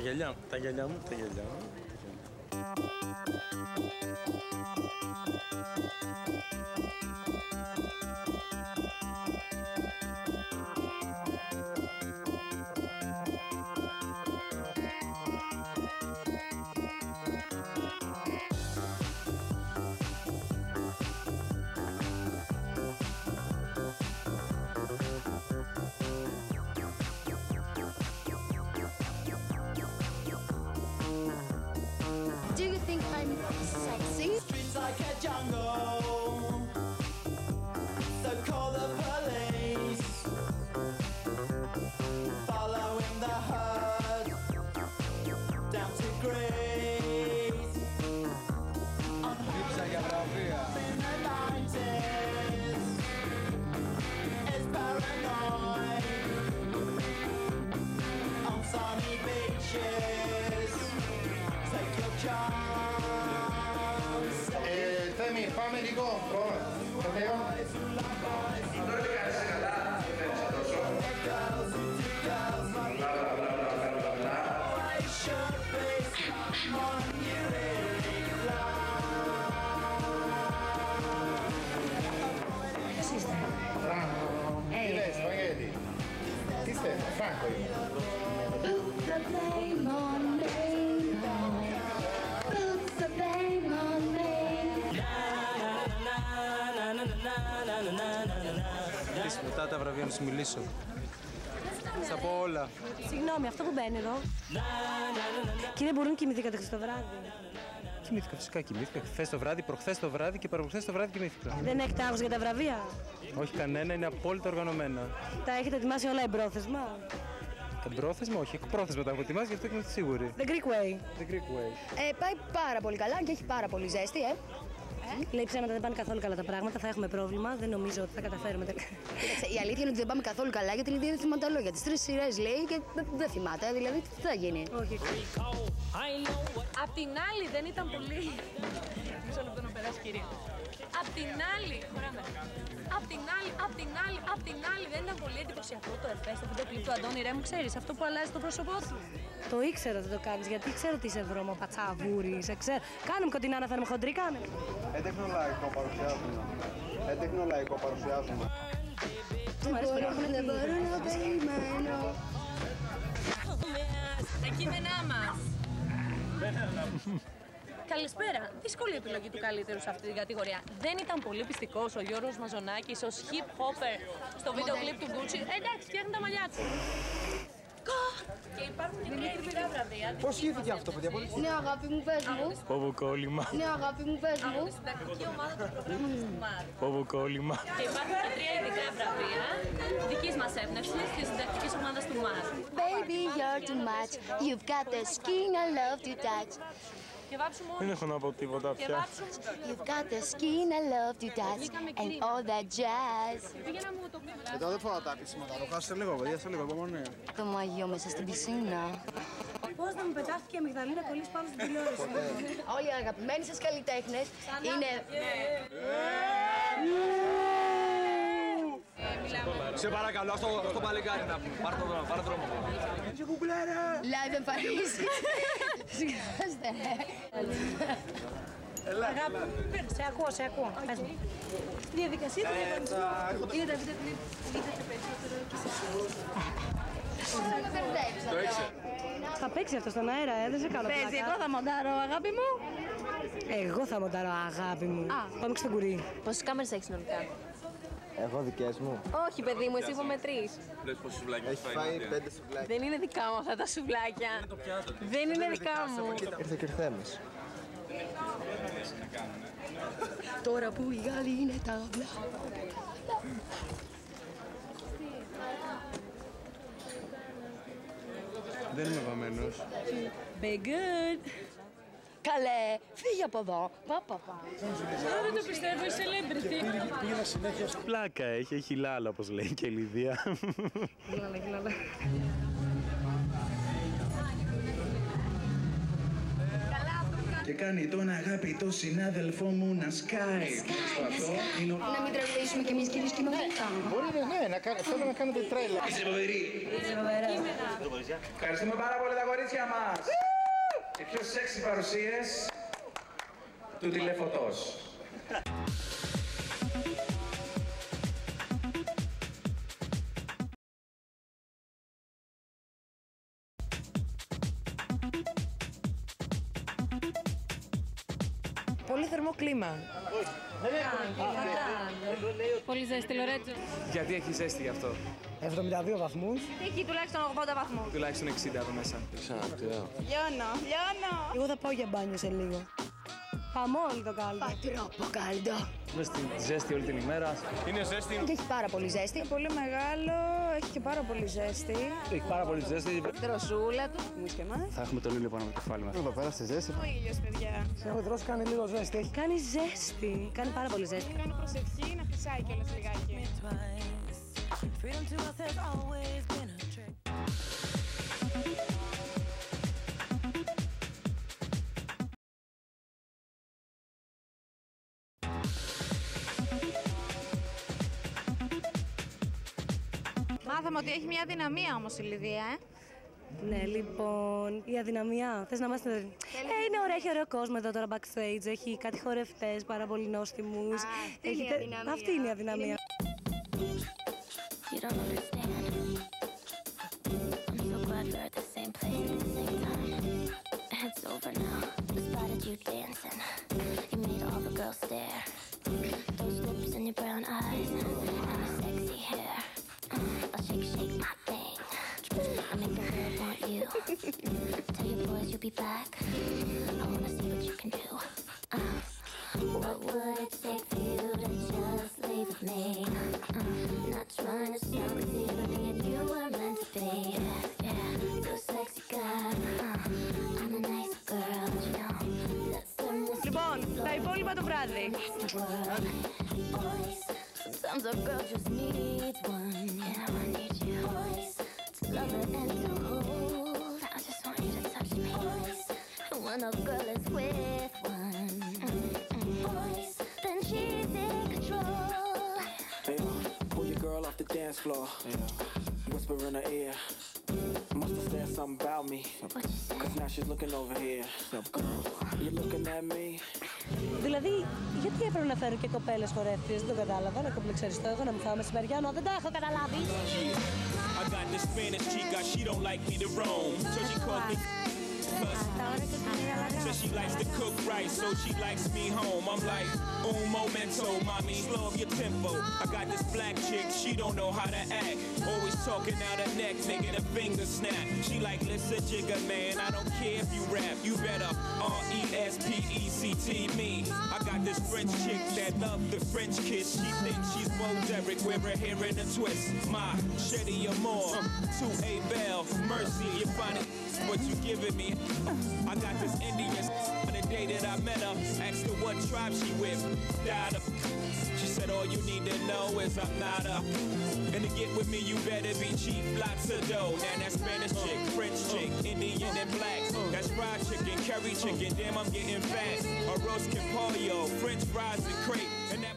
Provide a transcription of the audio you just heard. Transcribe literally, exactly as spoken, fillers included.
γυαλιά, τα γυαλιά μου, τα γυαλιά μου. Θέμη, πάμε λίγο, πρώτα. Το λέω. Τώρα τι κάνεις καλά, δεν φαίνεσαι τόσο. Μπλα μπλα μπλα μπλα μπλα μπλα. Ποιος είστε? Φράγκο. Τι λες, Σπαγέτη. Τι είστε, Φράγκο είμαι. Put the blame on me. Put the blame on me. Μετά τα βραβεία να σου μιλήσω. Θα πω όλα. Συγγνώμη, αυτό που μπαίνει εδώ. Κύριε, μπορούν να κοιμηθήκατε χθες το βράδυ? Κοιμήθηκα, φυσικά κοιμήθηκα. Χθες το βράδυ, προχθές το βράδυ και παραπροχθές το βράδυ κοιμήθηκα. Δεν έχετε άγχος για τα βραβεία? Όχι κανένα, είναι απόλυτα οργανωμένα. Τα έχετε ετοιμάσει όλα εμπρόθεσμα? Εμπρόθεσμα, όχι, εκπρόθεσμα τα έχω ετοιμάσει, γι' αυτό και είμαι σίγουρη. The Greek way. The Greek way. Ε, πάει πάρα πολύ καλά και έχει πάρα πολύ ζέστη, ε. Ε? Λέει ψέματα, δεν πάνε καθόλου καλά τα πράγματα, θα έχουμε πρόβλημα, δεν νομίζω ότι θα καταφέρουμε τελικά. Κοίταξε, η αλήθεια είναι ότι δεν πάμε καθόλου καλά γιατί είναι δύο θυματολόγια. Τις τρεις σειρές λέει και δεν θυμάται, δηλαδή τι θα γίνει. Όχι. Απ' την άλλη δεν ήταν πολύ. Μισό λεπτό να περάσει, κυρία. Απ' την άλλη, χωράμε. Απ' την άλλη, απ' την άλλη, απ' την άλλη δεν ήταν πολύ εντυπωσιακό το εφέ στο βίντεο κλιπ του Αντώνη Ρέμου, ξέρεις, αυτό που αλλάζει το πρόσωπό του. Το ήξερα ότι το κάνεις, γιατί ξέρω ότι είσαι βρώμα, πατσαβούρη, σε ξέρω. Κάνε μου κοντινά να φέρουμε χοντρή, κάνε. Ετεχνολαϊκό παρουσιάζουμε. Ετεχνολαϊκό παρουσιάζουμε. Του μου αρέσει πολύ. Δεν μπορώ να περιμένω. Τα κείμενά μας. Καλησπέρα. Δύσκολη επιλογή του καλύτερου σε αυτή την κατηγορία. Δεν ήταν πολύ πιστικός ο Γιώργος Μαζονάκης ως hip hopper στο βίντεο κλιπ του Gucci. Εντάξει, φτιάχνει τα μαλλιά του. Και υπάρχουν και ειδικά βραβεία. Πώς γίνεται αυτό, παιδιά, πολύ. Ναι, αγάπη μου, πες μου. Πόβο κόλλημα. Ναι, αγάπη μου, πες μου. Από τη συντακτική ομάδα του προγράμματος του ΜΑΡ. Πόβο κόλλημα. Και υπάρχουν και τρία ειδικά βραβεία δικής μας έμπνευσης της συντακτικής ομάδας του ΜΑΡ. Baby, you're too much. You've got the skin I love to touch. Και βάψουμε Δεν όλοι. έχω να πω τίποτα Και πια. βάψουμε. You've got the skin I love to touch. And all that jazz. Πήγαινα μου το πήμα. Εδώ δεν φοράω τα επίσημα τα ρούχα. Σε λίγο, παιδιά, σε λίγο, υπομονή. Το μαγιό μέσα στην πισίνα. Πώς να μου πετάχτηκε η αμυγδαλίνα κολλήσει πάνω στην τηλεόραση. Όλοι οι αγαπημένοι σας καλλιτέχνες είναι... Σε παρακαλώ, στο, στο παλικάρι να πούμε. Πάρε το δρόμο, πάρε δρόμο. Live εμφανίσεις. Συγχάστε. Αγάπη, σε ακούω, σε ακούω. Πες μου. Στη διαδικασία του διαγωνισμού είναι τα βίντεο κλιπ που είδατε περισσότερο και σε εσάς. Το ήξερε. Θα παίξει αυτό στον αέρα, ε, δεν σε κάνω Παίζει, πλάκα. εγώ θα μοντάρω, αγάπη μου. Εγώ θα μοντάρω, αγάπη μου. Πάμε και στον κουρί. Πόσες κάμερες έχεις συνολικά? Εγώ δικές μου. Όχι, παιδί μου, εσύ είπαμε τρεις. Λες πόσες σουβλάκια Έχει φάει πέντε σουβλάκια. Δεν είναι δικά μου αυτά τα σουβλάκια. Δεν είναι δικά μου. Ήρθε και ήρθέμες. Τώρα που οι Γάλλοι είναι ταύλα. Δεν είμαι βαμμένος. Be good. Καλέ, φύγε από εδώ. Πα, πα, πα. Δεν το πιστεύω, είσαι celebrity. Πλάκα έχει, έχει λάλα όπως λέει και η Λιδία. Γελάλα, γελάλα. Καλά, αυτό που κάνουμε και κάνει τον αγαπητό συνάδελφό μου να σκάει. Αυτό είναι ο... Να μην τραγουδήσουμε κι εμείς κύριε σκηνοθέτα. Μπορείτε, ναι, να κα... θέλω να κάνετε τρέλα. Είσαι φοβερή. Ευχαριστούμε πάρα πολύ τα κορίτσια μας. Οι πιο σεξι παρουσίες του τηλεφωτός. Πολύ θερμό κλίμα. Πολύ ζέστη, Λορέτζο. Γιατί έχει ζέστη γι' αυτό? εβδομήντα δύο βαθμούς. Έχει τουλάχιστον ογδόντα βαθμούς. Τουλάχιστον εξήντα εδώ μέσα. Λιώνω, λιώνω. Εγώ θα πάω για μπάνιο σε λίγο. Χαμόλ το κάλτο. Πατρόπο κάλτο. Είμαι στη ζέστη όλη την ημέρα. Είναι ζέστη. Και έχει πάρα πολύ ζέστη. Πολύ μεγάλο, έχει και πάρα πολύ ζέστη. Έχει πάρα πολύ ζέστη. Δροσούλα του. Εμείς και εμάς. Θα έχουμε τον ήλιο πάνω από το κεφάλι μας. Εδώ πέρα στη ζέστη. Ο ήλιος, παιδιά. Έχω τρώσει, κάνει λίγο ζέστη. Έχει κάνει ζέστη. Κάνει πάρα πολύ ζέστη. Κάνω προσευχή να χρυσάει κιόλας λιγάκι. Μάθαμε ότι έχει μια αδυναμία όμως η Λιδία, ε. Ναι, λοιπόν, η αδυναμία. Θες να είμαστε. Ε, είναι ωραία, έχει ωραίο κόσμο εδώ τώρα backstage. Έχει κάτι χορευτές πάρα πολύ νόστιμους. αυτή είναι η αδυναμία. Αυτή είναι η αδυναμία. You don't understand. I'm so glad we're at the same place at the same time. It's over now. I spotted you dancing. You made all the girls stare. Those lips and your brown eyes and your sexy hair. I'll shake, shake my thing. I make the world want you. Tell your boys you'll be back. I wanna see what you can do. Uh, what would it take for you to just leave with me? Uh, not trying to sound crazy, but me and you were meant to be. Yeah, you're a sexy guy. Uh, I'm a nice girl, but you know. Let's turn this. Λοιπόν, τα υπόλοιπα το βράδυ. Boys, sometimes a girl just needs one. Yeah, I need you. Boys, to love her and to hold. I just want you to touch me. Boys, and when a girl is with one. Boys, then she's in control. Hey, pull your girl off the dance floor. Whisper in her ear. Must have said something about me. Cause now she's looking over here. You looking at me? Δηλαδή, γιατί έπρεπε να φέρω και κοπέλες χορεύτριες, δεν το κατάλαβα, να κομπλεξαριστώ εγώ, να μου φάω μεσημεριάνο, δεν τα έχω καταλάβει. I got this Spanish chica, she don't like me to roam, so she calls me. Says she likes to cook right, so she likes me home. I'm like, un momento, mommy, slow up your tempo. I got this black chick, she don't know how to act. Always talking out her neck, making her finger snap. She like, listen, jigger man, I don't care if you rap. You better R E S P E C T me. I got this French chick that love the French kiss. She thinks she's Bo Derek with her hair in a twist. My Shetty Amore, to A Bell, Mercy, you find it. What you giving me? I got this Indian on the day that I met her. Asked her what tribe she with. Died of. She said all you need to know is I'm not a. And to get with me you better be cheap. Lots of dough. Now that's Spanish chick, French chick, Indian and black. That's fried chicken, curry chicken. Damn I'm getting fat. A roast con pollo, French fries and crepe. And that